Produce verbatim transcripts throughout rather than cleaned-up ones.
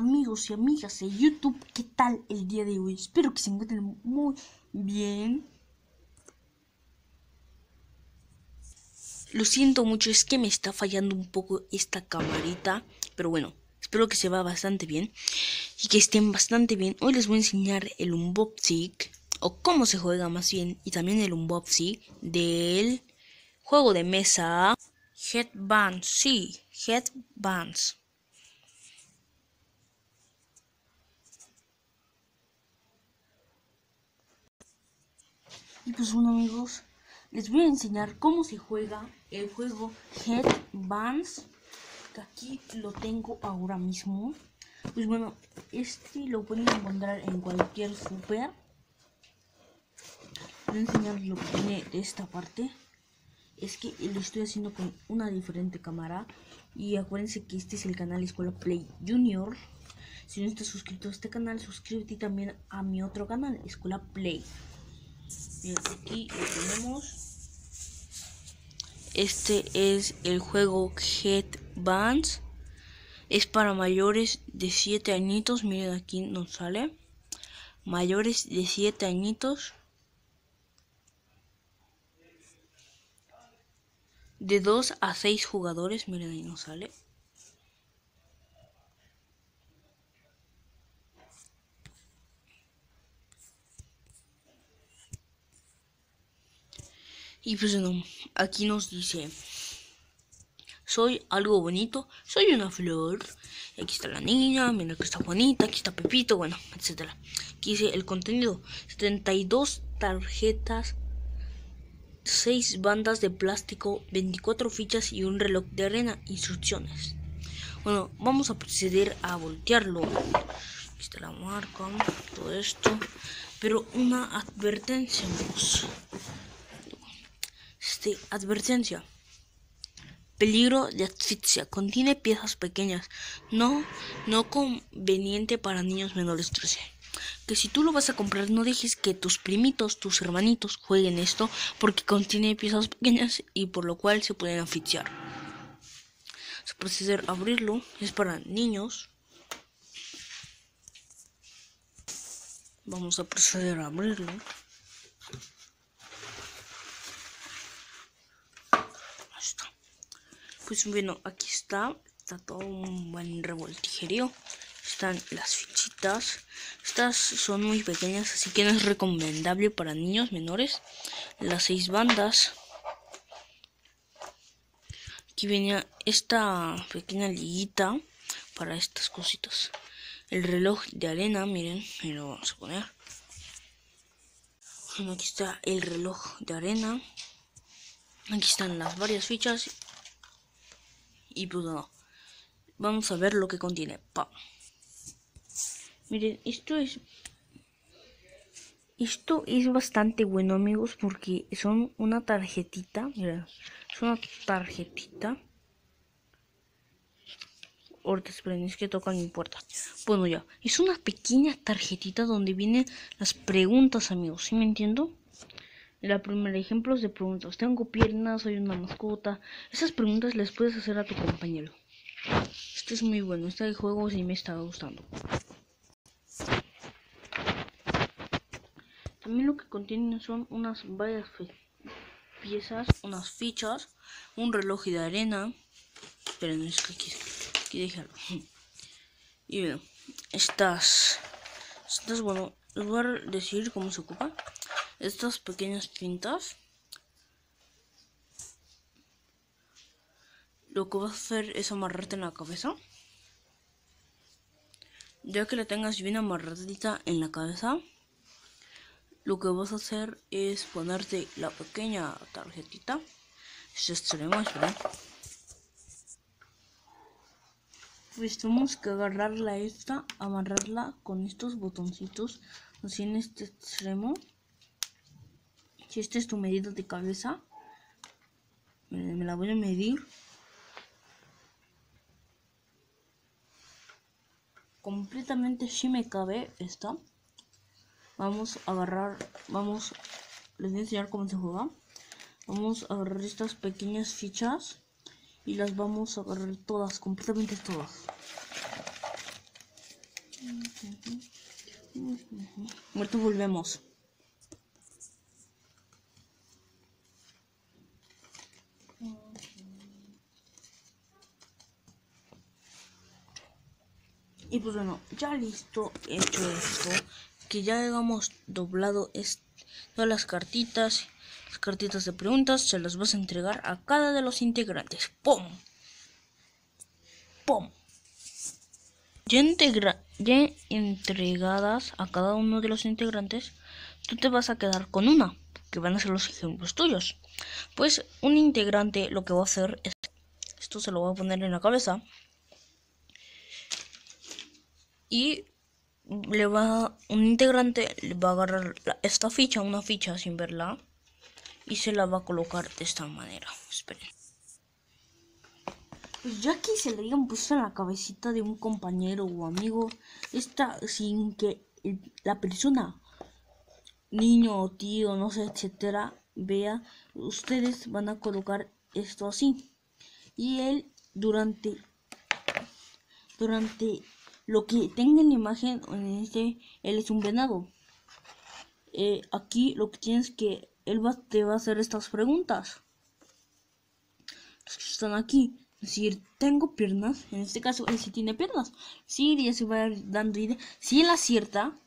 amigos y amigas de YouTube, ¿qué tal el día de hoy? Espero que se encuentren muy bien. Lo siento mucho, es que me está fallando un poco esta camarita, pero bueno, espero que se vea bastante bien y que estén bastante bien. Hoy les voy a enseñar el unboxing, o cómo se juega más bien, y también el unboxing del juego de mesa Headbands, sí, Headbands. Y pues bueno, amigos, les voy a enseñar cómo se juega el juego Headbands, que aquí lo tengo ahora mismo. Pues bueno, este lo pueden encontrar en cualquier super. Voy a enseñarles lo que tiene de esta parte. Es que lo estoy haciendo con una diferente cámara. Y acuérdense que este es el canal Escuela Play Junior. Si no estás suscrito a este canal, suscríbete también a mi otro canal, Escuela Play. Bien, aquí lo tenemos. Este es el juego Headbands. Es para mayores de siete añitos. Miren, aquí nos sale mayores de siete añitos. De dos a seis jugadores. Miren, ahí nos sale. Y pues bueno, aquí nos dice: soy algo bonito, soy una flor. Y aquí está la niña, mira que está Juanita, aquí está Pepito, bueno, etcétera. Aquí dice el contenido: setenta y dos tarjetas, seis bandas de plástico, veinticuatro fichas y un reloj de arena. Instrucciones. Bueno, vamos a proceder a voltearlo. Aquí está la marca, todo esto. Pero una advertencia, amigos. Este, advertencia. Peligro de asfixia. Contiene piezas pequeñas. No, no conveniente para niños menores de trece. Que si tú lo vas a comprar, no dejes que tus primitos, tus hermanitos jueguen esto, porque contiene piezas pequeñas y por lo cual se pueden asfixiar. Vamos a proceder a abrirlo. Es para niños. Vamos a proceder a abrirlo. Pues bueno, aquí está, está todo un buen revoltijerío. Están las fichitas. Estas son muy pequeñas, así que no es recomendable para niños menores. Las seis bandas. Aquí venía esta pequeña liguita para estas cositas. El reloj de arena, miren, y lo vamos a poner. Bueno, aquí está el reloj de arena. Aquí están las varias fichas. Y pues no, vamos a ver lo que contiene. ¡Pam! Miren, esto es Esto es bastante bueno, amigos, porque son una tarjetita. Miren, es una tarjetita. Ahorita esperen, es que tocan mi puerta. Bueno, ya, es una pequeña tarjetita donde vienen las preguntas, amigos, ¿sí me entiendo? La primera, ejemplos de preguntas: tengo piernas, soy una mascota. Esas preguntas las puedes hacer a tu compañero. Esto es muy bueno, este juego sí me está gustando. También lo que contiene son unas varias piezas, unas fichas, un reloj de arena. Esperen, es que aquí, aquí déjalo. Y bueno, estas, estas, bueno, les voy a decir cómo se ocupa. Estas pequeñas cintas, lo que vas a hacer es amarrarte en la cabeza. Ya que la tengas bien amarradita en la cabeza, lo que vas a hacer es ponerte la pequeña tarjetita. Es extremo, espera. Pues tenemos que agarrarla esta, amarrarla con estos botoncitos, así en este extremo. Si esta es tu medida de cabeza, me la voy a medir. Completamente sí me cabe esta. Vamos a agarrar, vamos, les voy a enseñar cómo se juega. Vamos a agarrar estas pequeñas fichas y las vamos a agarrar todas, completamente todas. Ahorita volvemos. Y pues bueno, ya listo, hecho esto, que ya hemos doblado est todas las cartitas, las cartitas de preguntas, se las vas a entregar a cada de los integrantes. ¡Pum! ¡Pum! Ya, integra ya entregadas a cada uno de los integrantes, tú te vas a quedar con una, que van a ser los ejemplos tuyos. Pues un integrante lo que va a hacer es, esto se lo va a poner en la cabeza, y le va, un integrante le va a agarrar la, esta ficha, una ficha sin verla, y se la va a colocar de esta manera. Esperen. Pues ya que se le hayan puesto en la cabecita de un compañero o amigo, esta sin que el, la persona, niño o tío, no sé, etcétera, vea, ustedes van a colocar esto así. Y él durante durante lo que tenga en la imagen, en este, él es un venado. Eh, aquí lo que tienes que él va, te va a hacer estas preguntas. Los que están aquí. Es decir, tengo piernas. En este caso, él sí tiene piernas. Sí, ya se va dando idea. Si él acierta,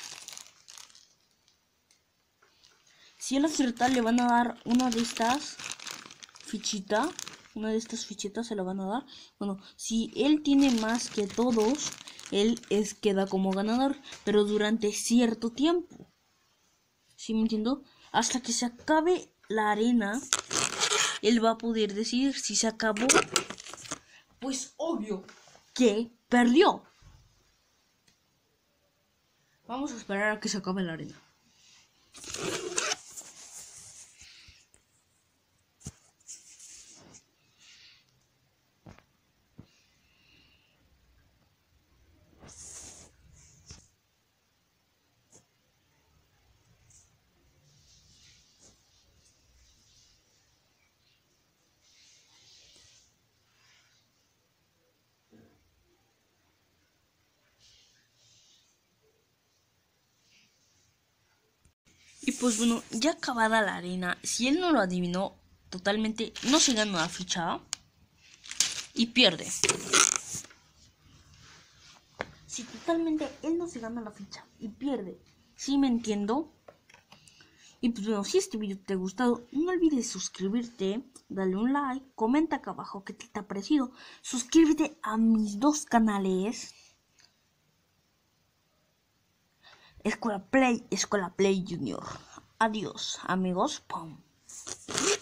si él acierta, le van a dar una de estas fichitas. Una de estas fichitas se la van a dar. Bueno, si él tiene más que todos, él es, queda como ganador, pero durante cierto tiempo. ¿Sí me entiendo? Hasta que se acabe la arena, él va a poder decidir. Si se acabó, pues obvio que perdió. Vamos a esperar a que se acabe la arena. Y pues bueno, ya acabada la arena, si él no lo adivinó totalmente, no se gana la ficha y pierde. Si totalmente él no se gana la ficha y pierde, ¿sí me entiendo? Y pues bueno, si este video te ha gustado, no olvides suscribirte, darle un like, comenta acá abajo qué te ha parecido, suscríbete a mis dos canales, Escuela Play, Escuela Play Junior. Adiós, amigos. Pum.